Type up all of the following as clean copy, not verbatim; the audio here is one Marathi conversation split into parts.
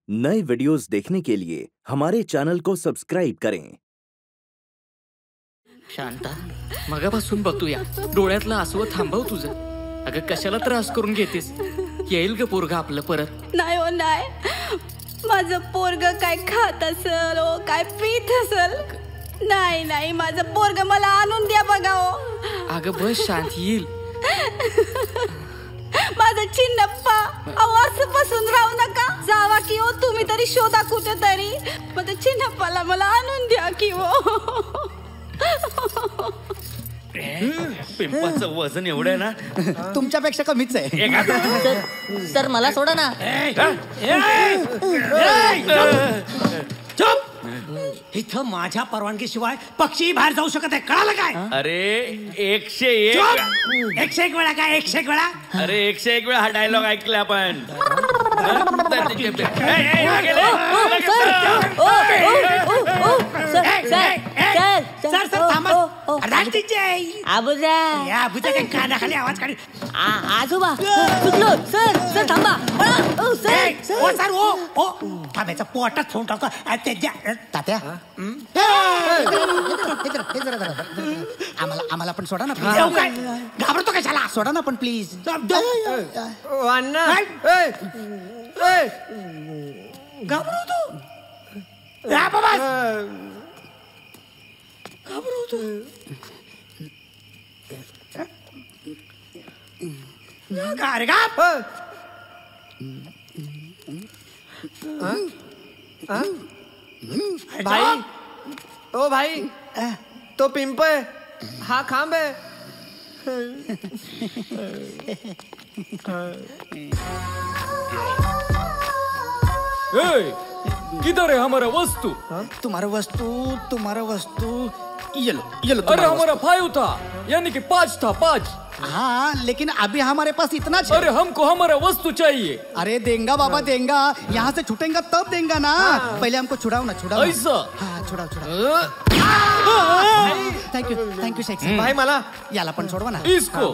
नए वीडियोस देखने के लिए हमारे चॅनल को सबस्क्राईब करें। शांता, मगापासून बघतोया डोळ्यातलं आसव थांबव तुझं। अगं कशाला त्रास करून घेतेस? येईल ग पोरग आपलं परत। नाही हो नाही, माझं पोरग काय खात असल हो, काय पीत असल? नाही नाही, माझं पोरग मला आणून द्या बघा हो। अगं बस शांत, येईल। माझं चिन्नप्पा, अहो असं बसून राहू नका, जावा की हो तुम्ही तरी, शोधा कुठे तरी माझं चिन्नप्पाला मला आणून द्या की हो। पिंपाचं वजन एवढं आहे ना, तुमच्यापेक्षा कमीच आहे। सर मला सोडा ना। चुप! इथं माझ्या परवानगीशिवाय पक्षी बाहेर जाऊ शकत आहे, कळालं काय? अरे 101 101 वेळा काय 101 वेळा? अरे 101 वेळा हा डायलॉग ऐकला आपण। सर थांबा, आबूजा कानाखाली आवाज काढ। आजोबा चुकलो सर, सर थांबा। सर ओ थांबायचं, पोटात फोन टाकतो तात्या। आम्हाला पण सोडा ना प्लीज। काय घाबरतो कशाला? सोडा ना पण प्लीज। घाबरतो बाबा, घाबरतो। अरे गाप भाई, ओ भाई, तो पिंप है, हा खांब है। किधर है हमारा वस्तु? तुम्हारा वस्तु ये लो। अरे हमारा 5 था, यानी कि 5 था, 5। हाँ, लेकिन अभी हमारे पास इतना है। अरे हमको हमारा वस्तु चाहिए। अरे देंगा बाबा देंगा, यहाँ से छूटेंगा तब देंगा ना। पहले हमको छुड़ाओ ना, छुड़ाओ। ऐसा? हाँ छुड़ाओ। थैंक यू शेख साहब। भाई मला याला पण सोडवा ना इसको।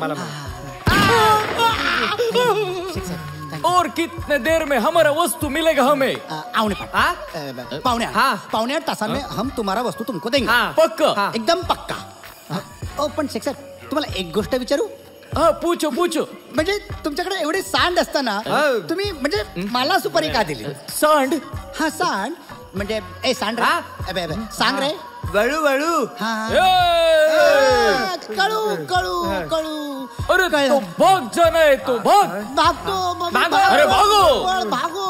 शेख साहब, और कितने देर में हमारा वस्तु मिलेगा हमें? आवने पाठ पौने 8 तासांनी हम तुम्हारा वस्तू तुमको देंगे। पक्का? एकदम पक्का। ओ पण शेख साहेब, तुम्हाला एक गोष्ट विचारू? हा पूछो। म्हणजे तुमच्याकडे एवढे सांड असताना तुम्ही म्हणजे मला सुपारी का दिली? सांड? हा सांड म्हणजे ए सांड रे, अबे सांग रे। वळू कळू। अरे तो भाग जाना है, तो भागतो। अरे भागो।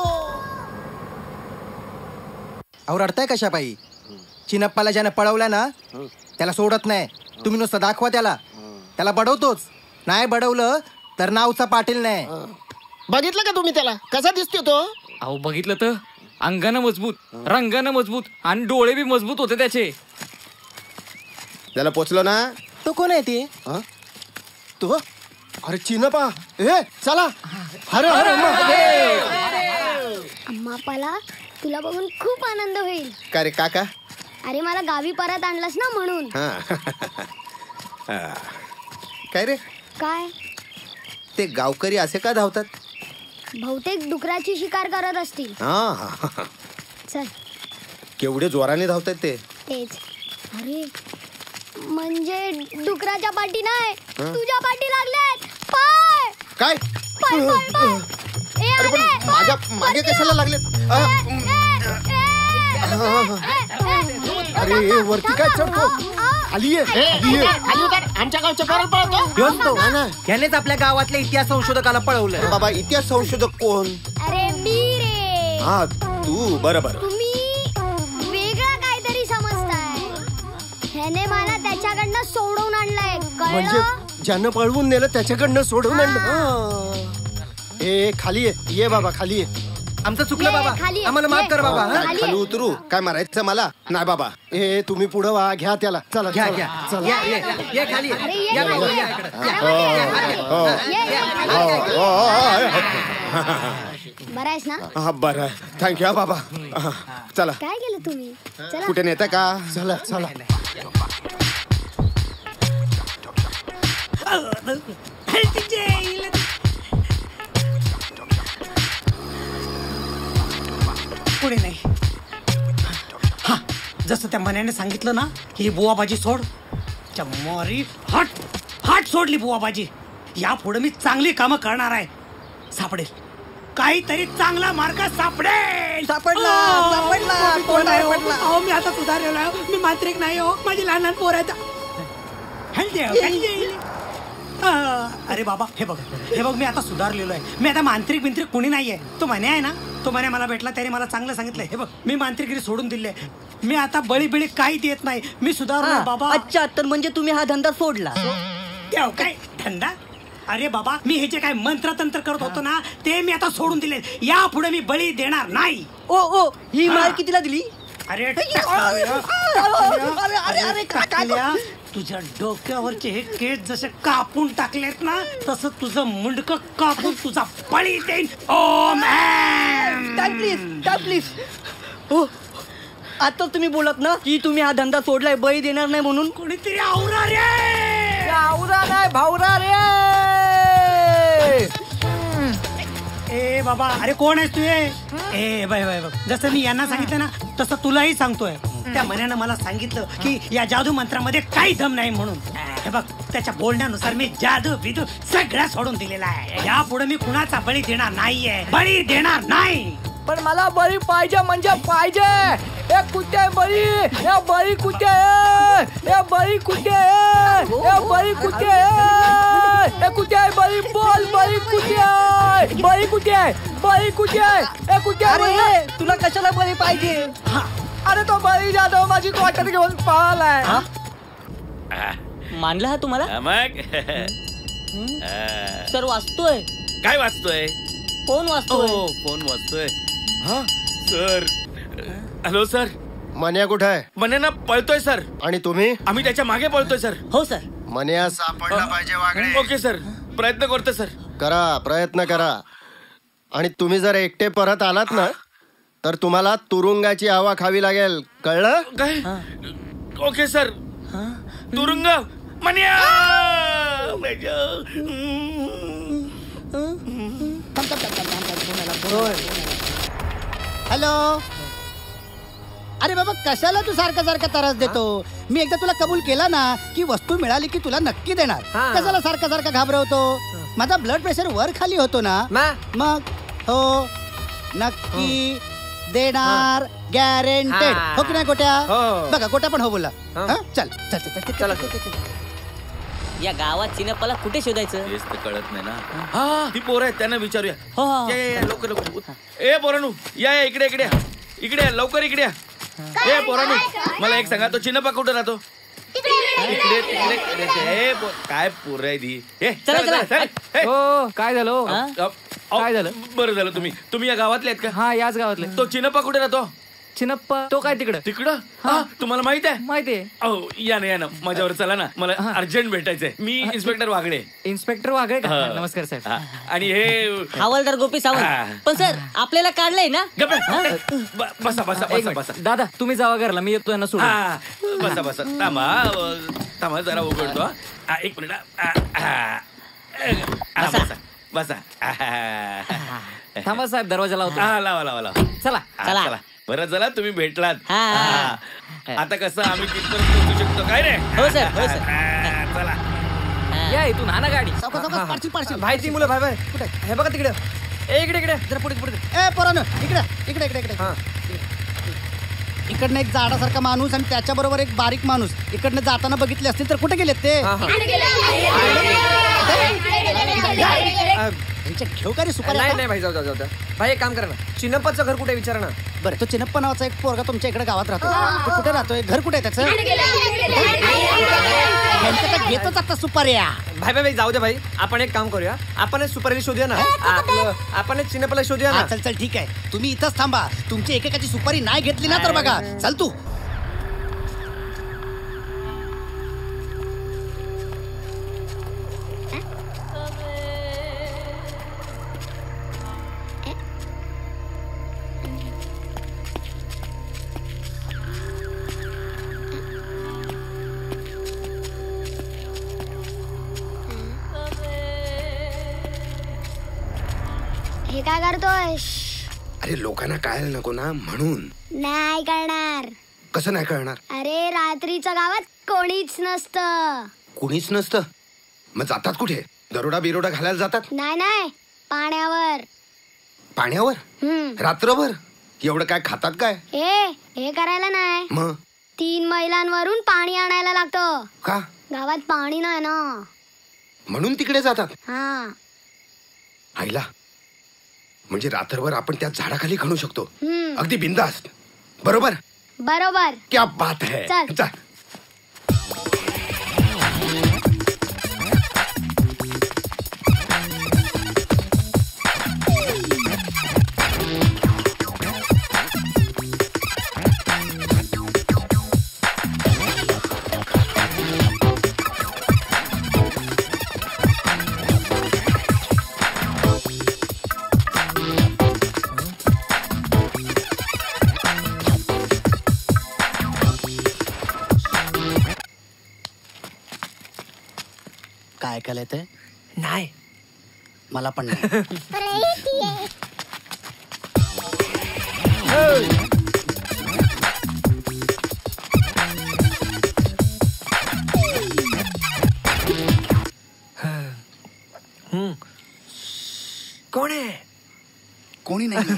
अहो रडताय कशा पायी? चिनप्पाला ज्यानं पळवलं ना त्याला सोडत नाही। तुम्ही नुसतं दाखवा त्याला बडवतोच, नाही बडवलं तर नावचा पाटील नाही। बघितलं का तुम्ही त्याला कसा दिसतो तो? अहो बघितलं तर, अंगानं मजबूत, रंगानं मजबूत आणि डोळे बी मजबूत होते त्याचे। त्याला पोचलो ना। तो कोण आहे ते? तो अरे चिनपा, चला। अरे अम्मा पाला, तुला बघून खूप आनंद होईल। काय रे काका? अरे मला गावी परत आणलंस ना म्हणून। काय रे? काय? ते गावकरी असे का धावतात? बहुतेक डुकराची शिकार करत असतील। चल, केवढे जोराने धावतात ते? तेच। अरे म्हणजे डुकराच्या पाठी नाही, तुझ्या पाठी लागल्यात। पाय काय? अरे पण माझ्या मागे कशाला लागले? अरे वरती काय चढतो? खाली आमच्या गावच्या पोराला पळतो। यानेच आपल्या गावातल्या इतिहास संशोधकाला पळवलं। बाबा इतिहास संशोधक कोण? अरे मी रे। हा तू, बरोबर। तुम्ही वेगळा काहीतरी समजताय। ह्याने मला त्याच्याकडनं सोडवून आणलंय, म्हणजे कळलं? ज्यानं पळवून नेलं त्याच्याकडनं सोडून आणलं। ए खाली ये बाबा, खाली ये। आमचं चुकलं बाबा, आम्हाला माफ कर बाबा। खाली उतरू काय मारायचं मला नाही बाबा। तुम्ही पुढं वा, घ्या त्याला। चला घ्या ये खाली बरं आहेस ना? हा बरं, थँक्यू बाबा। चला। काय केलं तुम्ही? चला। कुठे नेता का? चला। कोणी नाही. हा, जसं त्या मन्याने सांगितलं ना की बुवाबाजी सोड, त्या मोरी हाट सोडली बुवाबाजी. यापुढे मी चांगली कामं करणार आहे. सापडेल काहीतरी चांगला मार्ग सापडेल. सापडला. अहो मी आता सुधारलेलो आहे. मी मांत्रिक नाही हो. माझी लहान लहान पोर आहेत. अरे बाबा हे बघ मी आता सुधारलेलो आहे. मी आता मांत्रिक कोणी नाहीये. तो म्हणे आहे ना, तो म्हणे मला भेटला त्याने मला चांगलं सांगितलंय. हे बघ मी मांत्रिकगिरी सोडून दिली आहे. मी आता बळी काही देत नाही. मी सुधारलो बाबा. अच्छा, तर म्हणजे तुम्ही हा धंदा सोडला? देव काय धंदा? अरे बाबा मी हे जे काय मंत्रतंत्र करत होतो ना ते मी आता सोडून दिले. यापुढे मी बळी देणार नाही. ओ ही माळ कितीला दिली? अरे तुझ्या डोक्यावरचे हे केस जसे कापून टाकलेत ना तसं तुझं मुंडकं कापून तुझा बळी देईन. प्लीज. हो, आता तुम्ही बोलत ना की तुम्ही हा धंदा सोडलाय, बळी देणार नाही म्हणून. कोणीतरी आवरा रे. आवरा नाही भावरा रे. ए बाबा, अरे कोण आहेस तू? ए बाय बघ, जसं मी यांना सांगितलं ना तसं तुलाही सांगतोय. त्या मन्यानं मला सांगितलं की या जादू मंत्रामध्ये काही दम नाही म्हणून. हे बघ त्याच्या बोलण्यानुसार मी जादू बिदू सगळं सोडून दिलेला आहे. यापुढे मी कुणाचा बळी देणार नाहीये. बळी देणार नाही. पण मला बळी पाहिजे म्हणजे पाहिजे. ए कुठे बळी? ए बळी कुठे? ए बळी कुठे? ए बळी कुठे? ए कुठे आहे बळी? बोल बळी कुठे आहे? बळी कुठे आहे? बळी कुठे आहे? ए कुठे? अरे तुला कशाला बळी पाहिजे? अरे तो बळी जाधव माझी क्वार्टर घेऊन पळालाय. मानला हा तुम्हाला? मग सर वाचतोय. काय वाचतोय? फोन वाचतोय. फोन वाचतोय. हा सर. Hello sir. मन्या कुठे आहे? मन्या ना पळतोय सर. आणि तुम्ही? आम्ही त्याच्या मागे पळतोय सर. हो सर. मन्या सापडला पाहिजे वागळे. ओके सर, प्रयत्न करतो सर. प्रयत्न करा. आणि तुम्ही जर एकटे परत आलात ना तर तुम्हाला तुरुंगाची हवा खावी लागेल, कळलं? काय? Okay sir. तुरुंग मन्या. हॅलो. अरे बाबा कशाला तू सारखा त्रास देतो? मी एकदा तुला कबूल केला ना की वस्तू मिळाली की तुला नक्की देणार. कशाला सारखा घाबरवतो? माझा ब्लड प्रेशर वर खाली होतो ना. मग हो नक्की देणार, गॅरेंटेड. हो की नाही गोट्या? बघा गोट्या पण हो बोला. चल चल चल चल. या गावात चिनप्पाला कुठे शोधायचं हेच तर कळत नाही ना. हा ती पोरं आहेत त्यांना विचारूया. या लवकर लवकर. ए पोरानू या इकडे इकडे इकडे लवकर इकडे या. ए पोरानू मला एक सांगा, तो चिनप्पा कुठे राहतो? इकडे तिकडे. काय पोर आहे ती? काय झालं? काय झालं? बरं झालं तुम्ही या गावातले आहेत का? हा याच गावातले. तो चिनप्पा कुठे राहतो? चिनप्पा तो काय तिकडं? हा तुम्हाला माहित आहे? माहिती आहे. या ना माझ्यावर चला ना, मला अर्जंट भेटायचंय. मी इन्स्पेक्टर वागडे. इन्स्पेक्टर वागडे का? नमस्कार साहेब. आणि हे हवालदार गोपी सावंत. पण सर आपल्याला काढलंय ना. बसा बसा बसा बसा. दादा तुम्ही जावा घरला, मी येतो यांना सोडून. बसा बसा. थांबा जरा उघडतो. एक मिनिट. बसा. थांबा साहेब, दरवाजा लावतो. लावा. चला चला. बरं झालं तुम्ही भेटलात. आता कसं आम्ही तिथपर्यंत पोहोचू शकतो काय रे? हो सर. चला या इथून आणा गाडी. भाई ती मुलं भाई कुठे? हे बघा तिकडे. इकडे जरा पुढे. ए पोरानो इकडे. इकडनं एक झाडासारखा माणूस आणि त्याच्या बरोबर एक बारीक माणूस इकडनं जाताना बघितले असतील तर कुठे गेलेत ते? घेऊ का रे सुपारी? नाही भाई जाऊ भाई. एक काम करा ना, चिनप्पाचं घर कुठे विचारा ना. बरं तो चिनप्पा नावाचा एक पोरगा तुमच्या इकडे गावात राहतो. तो कुठे राहतोय? घर कुठे आहे त्याचं? घेतच आता सुपाऱ्या. भाई जाऊ दे भाई. आपण एक काम करूया, आपण सुपारी शोधूया ना. आपण चिनप्पाला शोधूया ना. चल ठीक आहे. तुम्ही इथंच थांबा. तुमची एकेकाची सुपारी नाही घेतली ना तर बघा. चल तू. हे काय करतोय? अरे लोकांना कळायला नको ना म्हणून. नाही कळणार. कसं नाही कळणार? अरे रात्रीच्या गावात कोणीच नसतं. कुणीच नसतं? मग जातात कुठे? दरोडा बिरोडा घालायला जातात? नाही पाण्यावर. पाण्यावर रात्रभर? एवढं काय खातात काय? हे करायला नाही. मग 3 मैलांवरून पाणी आणायला लागतं. का? गावात पाणी नाही ना म्हणून तिकडे जातात. हा. आईला म्हणजे रात्रभर आपण त्या झाडाखाली खणू शकतो अगदी बिंदास्त. बरोबर बरोबर. क्या बात है. चल. काय ऐकायला येतंय? नाही. मला पण नाही. कोण आहे? कोणी नाही.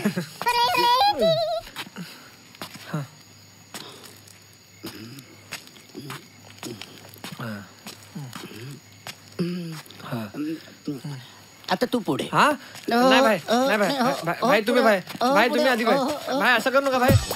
आता तू पुढे. हा नाही भाई, नाही भाई, भाई तुम्ही भाई तुम्ही आधी भाई असं करू नका भाई.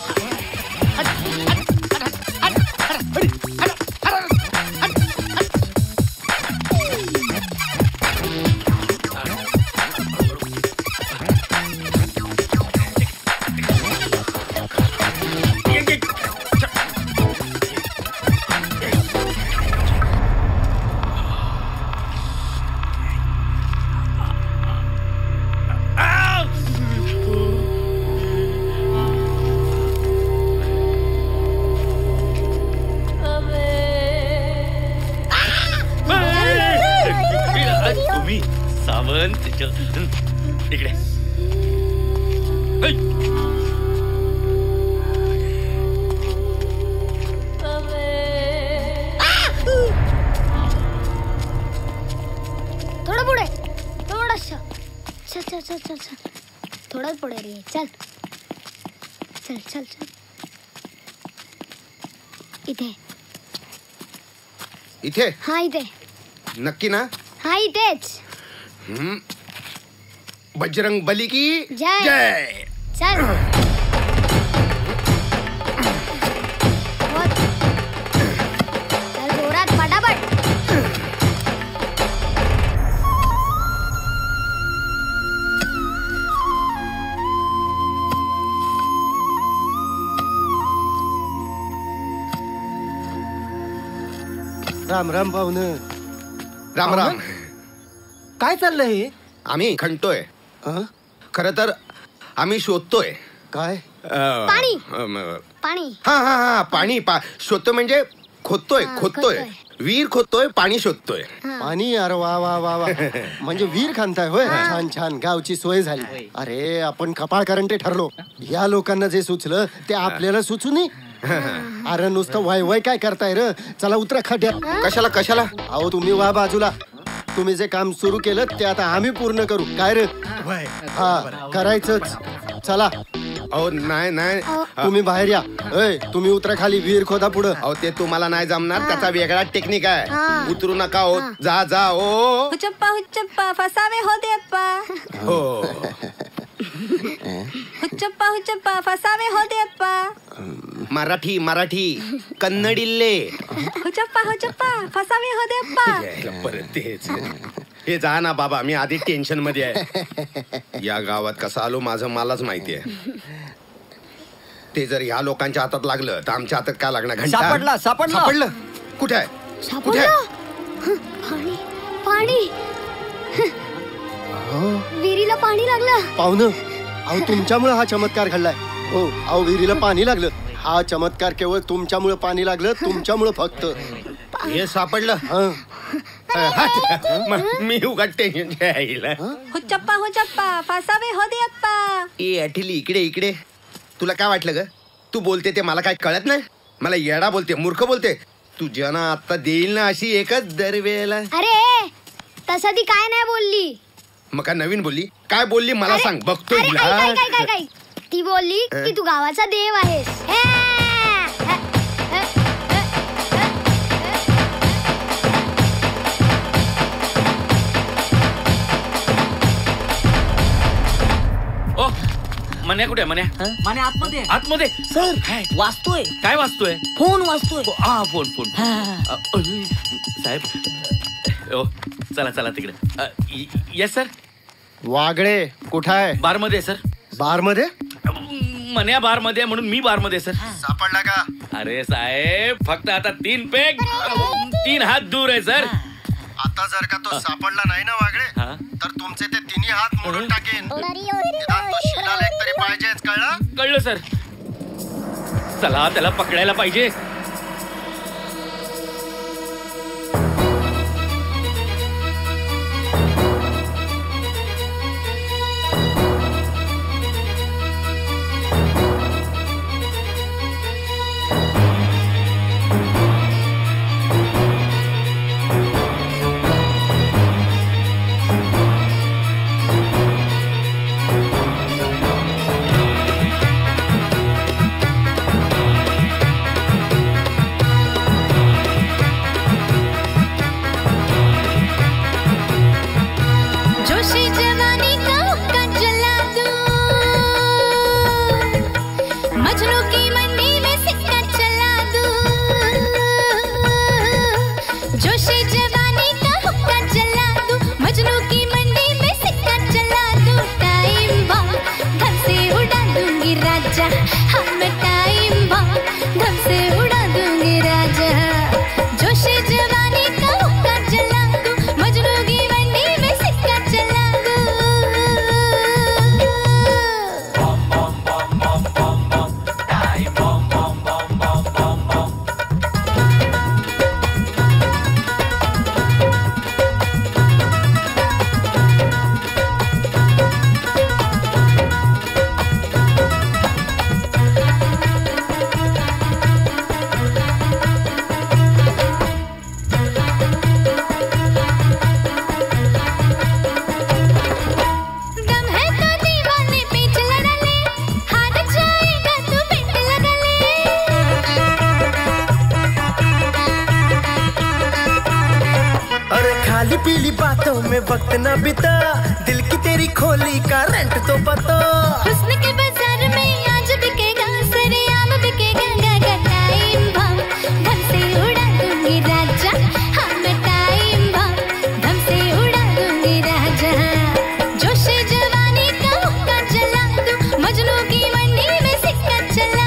तुम्ही सावंत इकडे. थोडं पुढे. थोडस. चल थोडं पुढे रे. चल. इथे. इथे? हा इथे. नक्की ना? हा इथेच. बजरंग बली की जय. चल. चल जोरात पटापट. राम राम पाहुणं. राम राम. काय चाललंय हे? आम्ही खणतोय. खरं तर आम्ही शोधतोय. काय? पाणी. हा पाणी शोधतोय म्हणजे खोदतोय. विहीर खोदतोय, पाणी शोधतोय. पाणी? अरे वा वा वा वा. म्हणजे विहीर खणताय होय. छान गावची सोय झाली. अरे आपण कपाळ करंटे ठरलो. या लोकांना जे सुचलं ते आपल्याला सुचू नये. अरे नुसतं वय काय करताय र. चला उतरा खड्यात. कशाला? अहो तुम्ही वा बाजूला. तुम्ही जे काम सुरू केलं ते आता आम्ही पूर्ण करू. काय रे? हा करायचंच. चला. अहो नाही तुम्ही बाहेर या. तुम्ही उतरा खाली. विहीर खोदा पुढं. अहो ते तुम्हाला नाही जमणार. त्याचा वेगळा टेक्निक आहे. उतरू नका. हो जा. ओ हुच्चप्पा फसावे हो देप्पा. हो. हुच्चप्पा फसावे हो देप्पा. मराठी कन्नडिल्ले. हुच्चप्पा फसावे हो देप्पा. परत तेच. हे जा ना बाबा, मी आधी टेन्शन मध्ये आहे. या गावात कसं आलो माझं मलाच माहिती आहे. ते जर ह्या लोकांच्या हातात लागलं तर आमच्या हातात काय लागणार? घंटा. सापडलं. कुठे आहे? पाणी. विहिरीला पाणी लागलं. पाहुणं, अहो तुमच्यामुळे हा चमत्कार घडलाय. हो अहो विहिरीला पाणी लागलं. हा चमत्कार केवळ तुमच्यामुळे पाणी लागलं. तुमच्यामुळे फक्त. हे सापडलं. मी उगा टेन्शन घ्यायला. हो चप्पा फासावे हो दे अप्पा. ए अठिली इकडे इकडे. तुला काय वाटलं ग? तू बोलते ते मला काय कळत नाही. मला येडा बोलते, मूर्ख बोलते. तुझ्या ना आता देईल ना अशी एकच दरवेळेला. अरे तसं ती काय नाही बोलली. मग काय नवीन बोलली? काय बोलली मला सांग, बघतो हिला. काय ती बोलली की तू गावाचा देव आहेस. ओ मन्या कुठे मन्या? माने आतमध्ये आतमध्ये सर. वाचतोय. काय वाचतोय? फोन वाचतोय. हा फोन. साहेब ओ चला चला तिकडे. Yes sir. वागळे कुठं आहे? बार मध्ये सर. बार मध्ये? मन्या बार मध्ये म्हणून मी बार मध्ये सर. सापडला का? अरे साहेब फक्त आता 3 पेग 3 हात दूर आहे सर. आता जर का तो सापडला नाही ना वागळे, तर तुमचे ते 3 हात मोडून टाकेन. निदान तो शिलालेख तरी पाहिजेच, कळलं? कळलं सर. चला त्याला पकडायला पाहिजे. पीली बातों में वक्त न बिता, दिल की तेरी खोली का रेंट तो बता. हुस्न के बाजार में आज बिकेगा सरेआम बिकेगा गागा टाइम बम धम से उड़ा दूंगी राजा. हाँ मैं टाइम बम धम से उड़ा दूंगी राजा. जोश जवानी का हुक्का जला दूं, मजनू की मंडी में सिक्का चला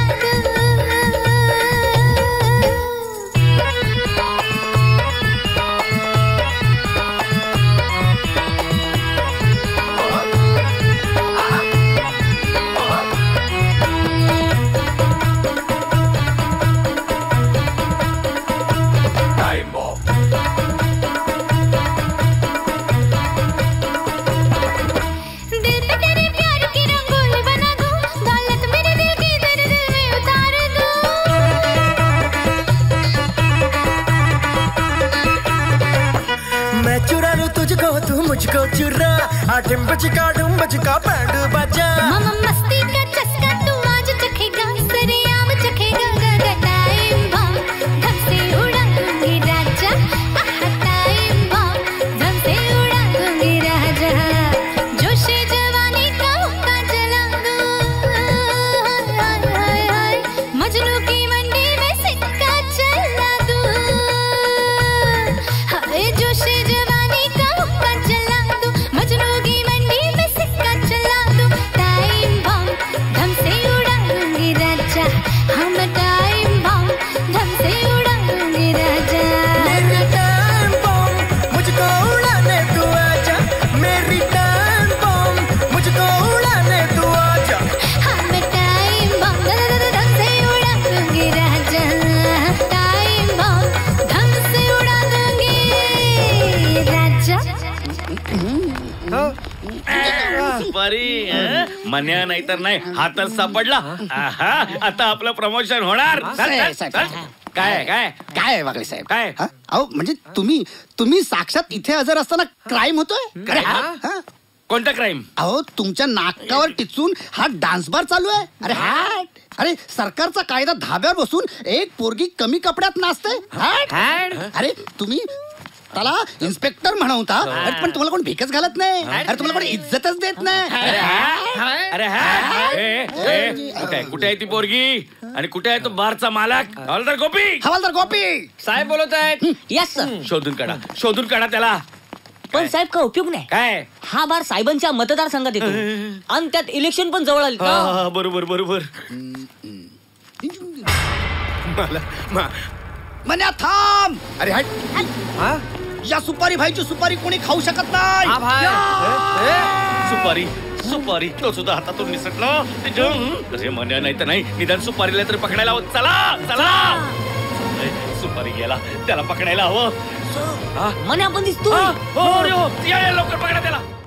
मुझको चुरा. आठम बचका डूम बचका बैंड बजा. मामा मस्ती का चस्का तू आज चखेगा सरेआम चखेगा गागा टाइम बम धम से उड़ा दूंगी राजा. टाइम बम धम से उड़ा दूंगी राजा. जोश जवानी का हुक्का जला दूं, मजनू की मंडी में सिक्का चला दूं. हाय जोश जवानी का हुक्का जला दूं, मजनू की मंडी में सिक्का चला दूं. सुपारी मन्या नाही तर नाही हातात सापडला. आहा, आता आपलं प्रमोशन होणार. काय काय काय वागळे साहेब काय अहो म्हणजे तुम्ही साक्षात इथे हजर असताना क्राईम होतोय. कोणता क्राईम? अहो तुमच्या नाकावर टिचून हा डान्स बार चालू आहे. अरे अरे सरकारचा कायदा धाब्यावर बसून एक पोरगी कमी कपड्यात नाचते. अरे तुम्ही त्याला इन्स्पेक्टर म्हणवता पण तुम्हाला कोण भिकच घालत नाही. अरे तुम्हाला कोण इज्जतच देत नाही. अरे कुठे आहे ती पोरगी आणि कुठे आहे तो बारचा मालक? हवालदार गोपी साहेब बोलत आहेत. Yes sir. शोधून काढा त्याला. पण साहेब का उपयोग नाही. काय? हा बार साहेबांच्या मतदारसंघात येतो आणि त्यात इलेक्शन पण जवळ आली. बरोबर. मन्या थांब. अरे हट. या सुपारी भाईची सुपारी कोणी खाऊ शकत नाही. सुपारी तो सुद्धा हातातून निसटलो. अरे मन्या नाही तर नाही निदान सुपारीला तरी पकडायला हवं. चला सुपारी गेला त्याला पकडायला हवं. मन्या आपण दिसतो. लवकर पकडा त्याला.